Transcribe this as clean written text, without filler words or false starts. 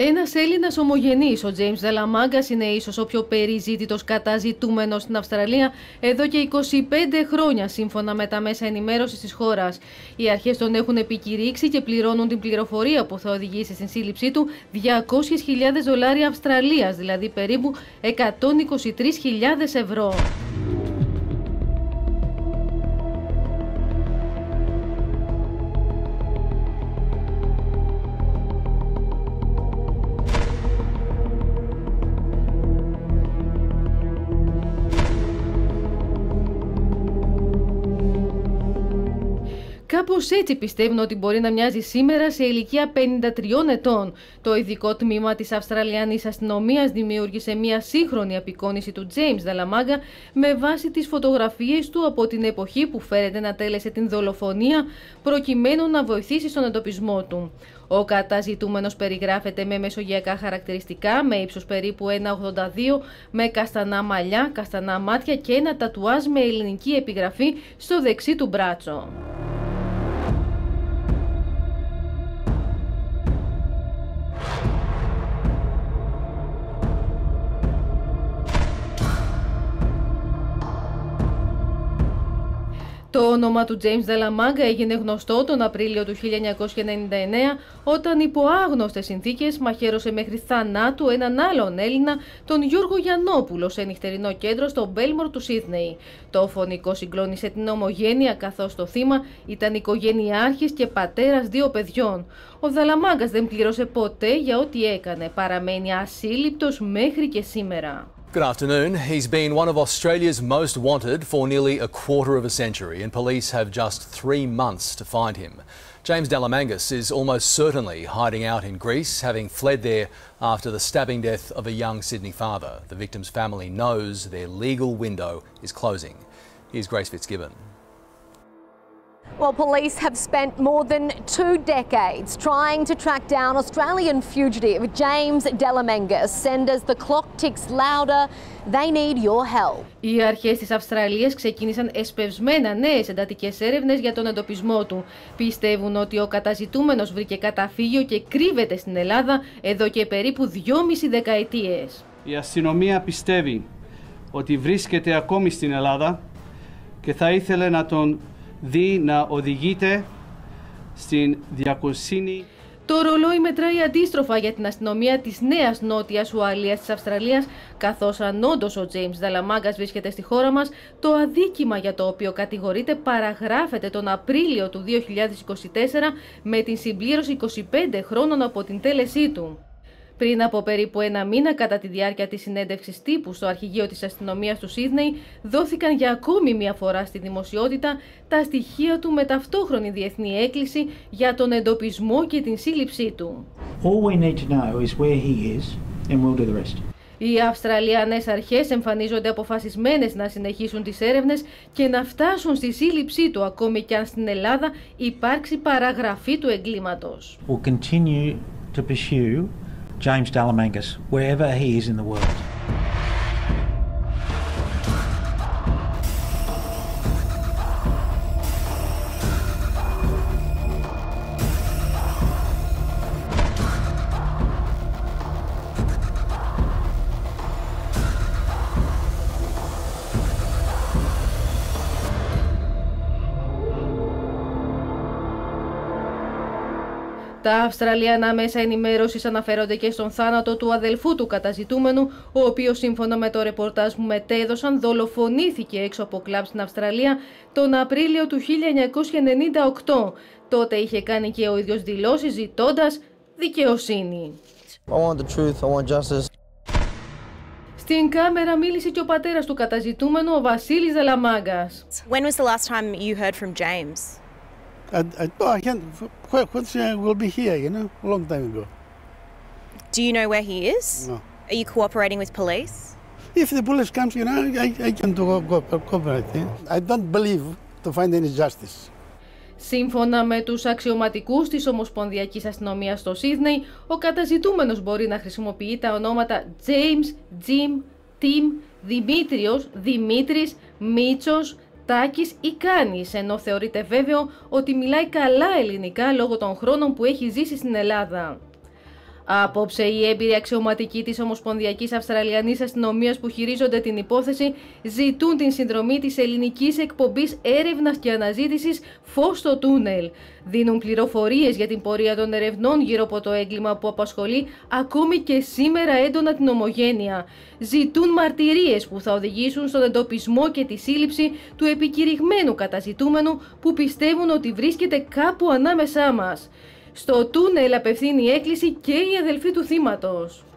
Ένας Έλληνας ομογενής, ο James Delamangas, είναι ίσως ο πιο περιζήτητος καταζητούμενος στην Αυστραλία εδώ και 25 χρόνια, σύμφωνα με τα μέσα ενημέρωσης της χώρας. Οι αρχές τον έχουν επικηρύξει και πληρώνουν την πληροφορία που θα οδηγήσει στην σύλληψή του $200.000 Αυστραλίας, δηλαδή περίπου 123.000 ευρώ. Κάπως έτσι πιστεύουν ότι μπορεί να μοιάζει σήμερα σε ηλικία 53 ετών. Το ειδικό τμήμα της Αυστραλιανής αστυνομίας δημιούργησε μια σύγχρονη απεικόνιση του James Delamangas με βάση τις φωτογραφίες του από την εποχή που φέρεται να τέλεσε την δολοφονία, προκειμένου να βοηθήσει στον εντοπισμό του. Ο καταζητούμενος περιγράφεται με μεσογειακά χαρακτηριστικά, με ύψος περίπου 1,82, με καστανά μαλλιά, καστανά μάτια και ένα τατουάζ με ελληνική επιγραφή στο δεξί του μπράτσο. Το όνομα του James Delamangas έγινε γνωστό τον Απρίλιο του 1999 όταν υπό άγνωστες συνθήκες μαχαίρωσε μέχρι θανάτου έναν άλλον Έλληνα, τον Γιώργο Γιαννόπουλο, σε νυχτερινό κέντρο στο Μπέλμορ του Σίδνεϊ. Το φωνικό συγκλώνησε την ομογένεια, καθώς το θύμα ήταν οικογενειάρχης και πατέρας 2 παιδιών. Ο Delamangas δεν πλήρωσε ποτέ για ό,τι έκανε. Παραμένει ασύλληπτος μέχρι και σήμερα. Good afternoon. He's been one of Australia's most wanted for nearly a quarter of a century, and police have just 3 months to find him. James Delamangas is almost certainly hiding out in Greece, having fled there after the stabbing death of a young Sydney father. The victim's family knows their legal window is closing. Here's Grace Fitzgibbon. Well, police have spent more than 2 decades trying to track down Australian fugitive James Delamangas. And as the clock ticks louder, they need your help. Οι αρχές της Αυστραλίας ξεκίνησαν εσπευσμένα νέες εντατικές έρευνες για τον εντοπισμό του. Πιστεύουν ότι ο καταζητούμενος βρήκε καταφύγιο και κρύβεται στην Ελλάδα εδώ και περίπου 2,5 δεκαετίες. Η αστυνομία πιστεύει ότι βρίσκεται ακόμη στην Ελλάδα και θα ήθελε να τον δει να οδηγείται στην διακοσύνη. Το ρολόι μετράει αντίστροφα για την αστυνομία της Νέας Νότιας Ουαλίας της Αυστραλίας, καθώς αν όντως ο James Delamangas βρίσκεται στη χώρα μας, το αδίκημα για το οποίο κατηγορείται παραγράφεται τον Απρίλιο του 2024 με την συμπλήρωση 25 χρόνων από την τέλεσή του. Πριν από περίπου 1 μήνα, κατά τη διάρκεια της συνέντευξης τύπου στο αρχηγείο της αστυνομίας του Σίδνεϊ, δόθηκαν για ακόμη μια φορά στη δημοσιότητα τα στοιχεία του με ταυτόχρονη διεθνή έκκληση για τον εντοπισμό και την σύλληψή του. Οι Αυστραλιανές αρχές εμφανίζονται αποφασισμένες να συνεχίσουν τις έρευνες και να φτάσουν στη σύλληψή του, ακόμη και αν στην Ελλάδα υπάρξει παραγραφή του εγκλήματος. James Delamangas, wherever he is in the world. Τα Αυστραλιανά μέσα ενημέρωσης αναφέρονται και στον θάνατο του αδελφού του καταζητούμενου, ο οποίος σύμφωνα με το ρεπορτάζ που μετέδωσαν δολοφονήθηκε έξω από κλαμπ στην Αυστραλία τον Απρίλιο του 1998. Τότε είχε κάνει και ο ίδιος δηλώσεις ζητώντας δικαιοσύνη. I want the truth, I want justice. Στην κάμερα μίλησε και ο πατέρας του καταζητούμενου, ο Βασίλης Delamangas. When was the last time you heard from James? I can't. We'll be here, you know, a long time ago. Do you know where he is? No. Are you cooperating with police? If the police comes, you know, I can cooperate. I don't believe to find any justice. Σύμφωνα με τους αξιωματικούς της Ομοσπονδιακής Αστυνομίας στο Σίδνεϊ, ο καταζητούμενος μπορεί να χρησιμοποιεί τα ονόματα James, Jim, Tim, Δημήτριος, Δημήτρης, Μίτσος, Τάκης ή Κάνης, ενώ θεωρείται βέβαιο ότι μιλάει καλά ελληνικά λόγω των χρόνων που έχει ζήσει στην Ελλάδα. Απόψε, οι έμπειροι αξιωματικοί της Ομοσπονδιακής Αυστραλιανής Αστυνομίας που χειρίζονται την υπόθεση ζητούν την συνδρομή της ελληνικής εκπομπής έρευνας και αναζήτησης «Φως στο τούνελ». Δίνουν πληροφορίες για την πορεία των ερευνών γύρω από το έγκλημα που απασχολεί ακόμη και σήμερα έντονα την ομογένεια. Ζητούν μαρτυρίες που θα οδηγήσουν στον εντοπισμό και τη σύλληψη του επικηρυγμένου καταζητούμενου που πιστεύουν ότι βρίσκεται κάπου ανάμεσά μας. Στο τούνελ απευθύνει έκκληση και η αδελφή του θύματος.